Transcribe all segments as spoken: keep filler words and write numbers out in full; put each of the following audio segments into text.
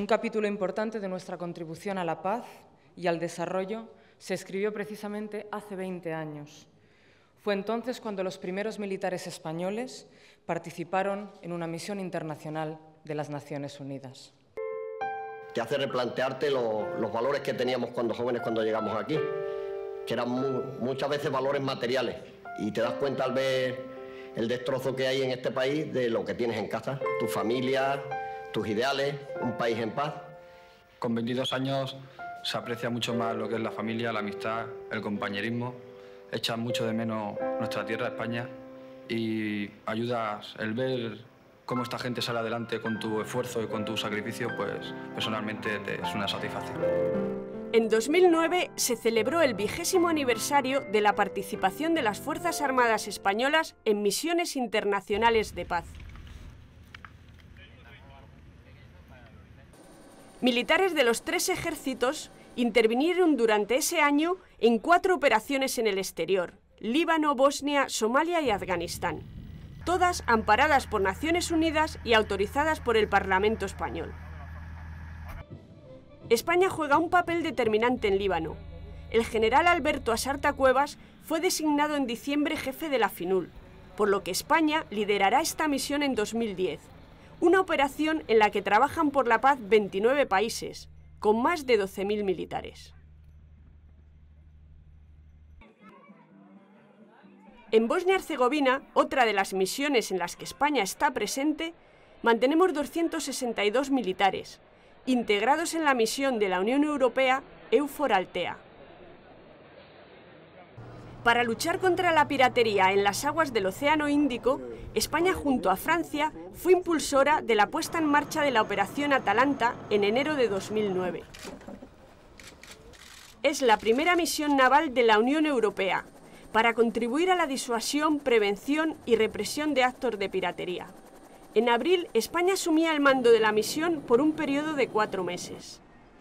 Un capítulo importante de nuestra contribución a la paz y al desarrollo se escribió precisamente hace veinte años. Fue entonces cuando los primeros militares españoles participaron en una misión internacional de las Naciones Unidas. Te hace replantearte lo, los valores que teníamos cuando jóvenes cuando llegamos aquí, que eran muy, muchas veces valores materiales, y te das cuenta al ver el destrozo que hay en este país de lo que tienes en casa, tu familia, tus ideales, un país en paz. Con veintidós años se aprecia mucho más lo que es la familia, la amistad, el compañerismo. Echas mucho de menos nuestra tierra, España, y ayudas el ver cómo esta gente sale adelante con tu esfuerzo y con tu sacrificio, pues personalmente te es una satisfacción. En dos mil nueve se celebró el vigésimo aniversario de la participación de las Fuerzas Armadas Españolas en misiones internacionales de paz. Militares de los tres ejércitos intervinieron durante ese año en cuatro operaciones en el exterior: Líbano, Bosnia, Somalia y Afganistán, todas amparadas por Naciones Unidas y autorizadas por el Parlamento español. España juega un papel determinante en Líbano. El general Alberto Asarta Cuevas fue designado en diciembre jefe de la FINUL, por lo que España liderará esta misión en dos mil diez, una operación en la que trabajan por la paz veintinueve países, con más de doce mil militares. En Bosnia-Herzegovina, otra de las misiones en las que España está presente, mantenemos doscientos sesenta y dos militares, integrados en la misión de la Unión Europea EUFOR Althea. Para luchar contra la piratería en las aguas del Océano Índico, España junto a Francia fue impulsora de la puesta en marcha de la Operación Atalanta en enero de dos mil nueve. Es la primera misión naval de la Unión Europea para contribuir a la disuasión, prevención y represión de actos de piratería. En abril, España asumía el mando de la misión por un periodo de cuatro meses.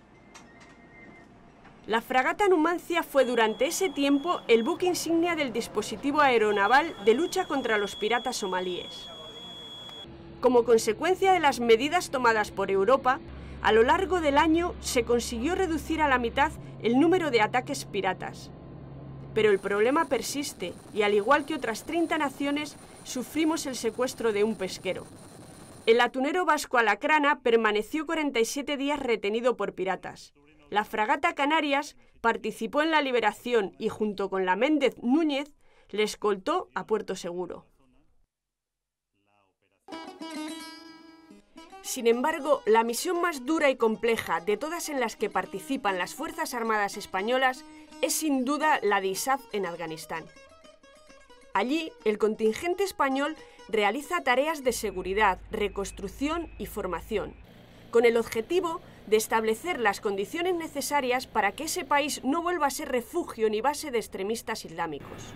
La fragata Numancia fue durante ese tiempo el buque insignia del dispositivo aeronaval de lucha contra los piratas somalíes. Como consecuencia de las medidas tomadas por Europa, a lo largo del año se consiguió reducir a la mitad el número de ataques piratas. Pero el problema persiste y, al igual que otras treinta naciones, sufrimos el secuestro de un pesquero. El atunero vasco Alacrana permaneció cuarenta y siete días retenido por piratas. La fragata Canarias participó en la liberación y, junto con la Méndez Núñez, le escoltó a puerto seguro. Sin embargo, la misión más dura y compleja de todas en las que participan las Fuerzas Armadas Españolas es sin duda la de I S A F en Afganistán. Allí, el contingente español realiza tareas de seguridad, reconstrucción y formación, con el objetivo de establecer las condiciones necesarias para que ese país no vuelva a ser refugio ni base de extremistas islámicos.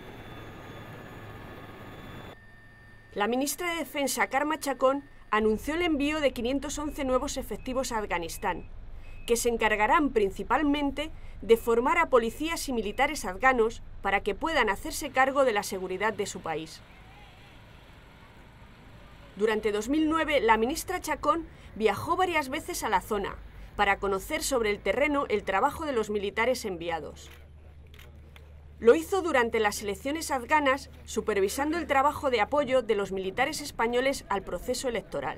La ministra de Defensa, Carme Chacón, anunció el envío de quinientos once nuevos efectivos a Afganistán, que se encargarán principalmente de formar a policías y militares afganos para que puedan hacerse cargo de la seguridad de su país. Durante dos mil nueve, la ministra Chacón viajó varias veces a la zona para conocer sobre el terreno el trabajo de los militares enviados. Lo hizo durante las elecciones afganas, supervisando el trabajo de apoyo de los militares españoles al proceso electoral.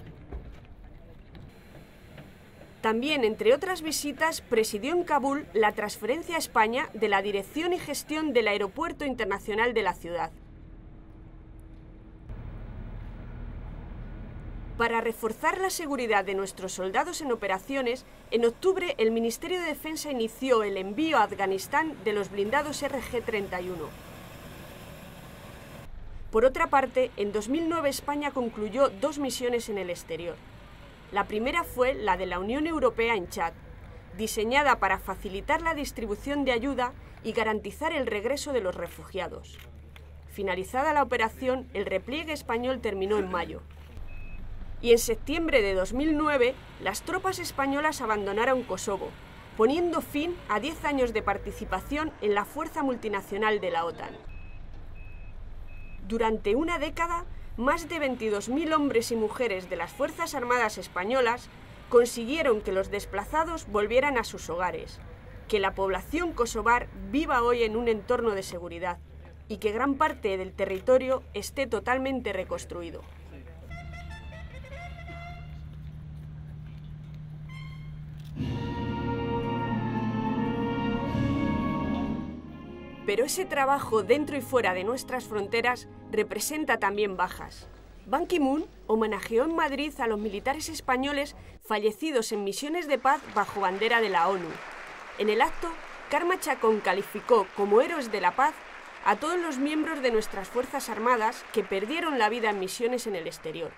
También, entre otras visitas, presidió en Kabul la transferencia a España de la dirección y gestión del Aeropuerto Internacional de la ciudad. Para reforzar la seguridad de nuestros soldados en operaciones, en octubre el Ministerio de Defensa inició el envío a Afganistán de los blindados R G treinta y uno. Por otra parte, en dos mil nueve España concluyó dos misiones en el exterior. La primera fue la de la Unión Europea en Chad, diseñada para facilitar la distribución de ayuda y garantizar el regreso de los refugiados. Finalizada la operación, el repliegue español terminó en mayo. Y en septiembre de dos mil nueve, las tropas españolas abandonaron Kosovo, poniendo fin a diez años de participación en la fuerza multinacional de la OTAN. Durante una década, más de veintidós mil hombres y mujeres de las Fuerzas Armadas españolas consiguieron que los desplazados volvieran a sus hogares, que la población kosovar viva hoy en un entorno de seguridad y que gran parte del territorio esté totalmente reconstruido. Pero ese trabajo dentro y fuera de nuestras fronteras representa también bajas. Ban Ki-moon homenajeó en Madrid a los militares españoles fallecidos en misiones de paz bajo bandera de la ONU. En el acto, Karma Chacón calificó como héroes de la paz a todos los miembros de nuestras Fuerzas Armadas que perdieron la vida en misiones en el exterior.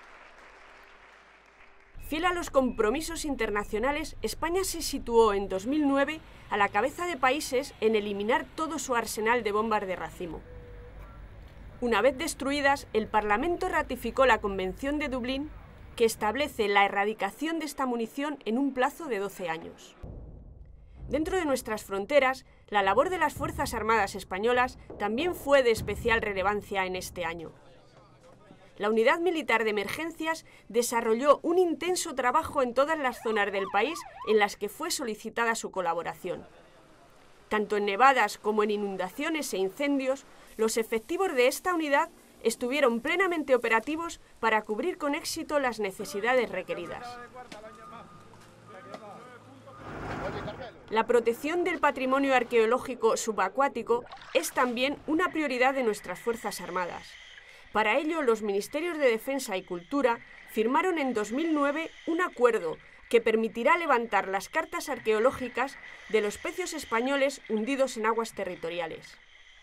Fiel a los compromisos internacionales, España se situó en dos mil nueve a la cabeza de países en eliminar todo su arsenal de bombas de racimo. Una vez destruidas, el Parlamento ratificó la Convención de Dublín, que establece la erradicación de esta munición en un plazo de doce años. Dentro de nuestras fronteras, la labor de las Fuerzas Armadas españolas también fue de especial relevancia en este año. La Unidad Militar de Emergencias desarrolló un intenso trabajo en todas las zonas del país en las que fue solicitada su colaboración. Tanto en nevadas como en inundaciones e incendios, los efectivos de esta unidad estuvieron plenamente operativos para cubrir con éxito las necesidades requeridas. La protección del patrimonio arqueológico subacuático es también una prioridad de nuestras Fuerzas Armadas. Para ello, los Ministerios de Defensa y Cultura firmaron en dos mil nueve un acuerdo que permitirá levantar las cartas arqueológicas de los pecios españoles hundidos en aguas territoriales.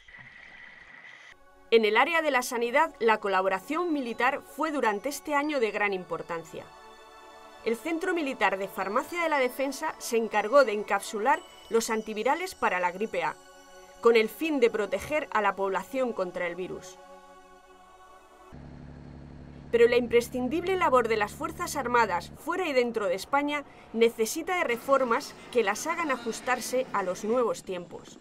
En el área de la sanidad, la colaboración militar fue durante este año de gran importancia. El Centro Militar de Farmacia de la Defensa se encargó de encapsular los antivirales para la gripe A, con el fin de proteger a la población contra el virus. Pero la imprescindible labor de las Fuerzas Armadas fuera y dentro de España necesita de reformas que las hagan ajustarse a los nuevos tiempos.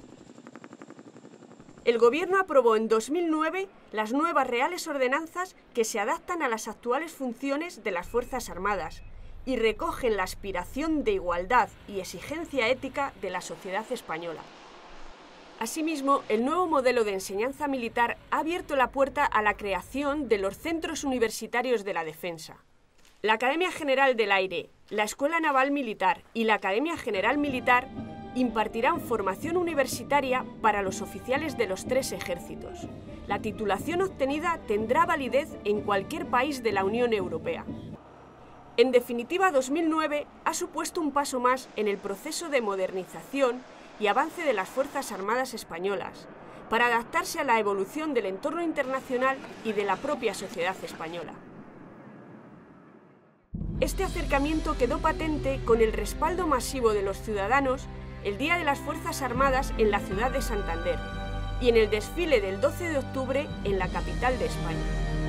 El Gobierno aprobó en dos mil nueve las nuevas Reales Ordenanzas que se adaptan a las actuales funciones de las Fuerzas Armadas y recogen la aspiración de igualdad y exigencia ética de la sociedad española. Asimismo, el nuevo modelo de enseñanza militar ha abierto la puerta a la creación de los Centros Universitarios de la Defensa. La Academia General del Aire, la Escuela Naval Militar y la Academia General Militar impartirán formación universitaria para los oficiales de los tres ejércitos. La titulación obtenida tendrá validez en cualquier país de la Unión Europea. En definitiva, dos mil nueve ha supuesto un paso más en el proceso de modernización y avance de las Fuerzas Armadas españolas, para adaptarse a la evolución del entorno internacional y de la propia sociedad española. Este acercamiento quedó patente con el respaldo masivo de los ciudadanos el Día de las Fuerzas Armadas en la ciudad de Santander y en el desfile del doce de octubre en la capital de España.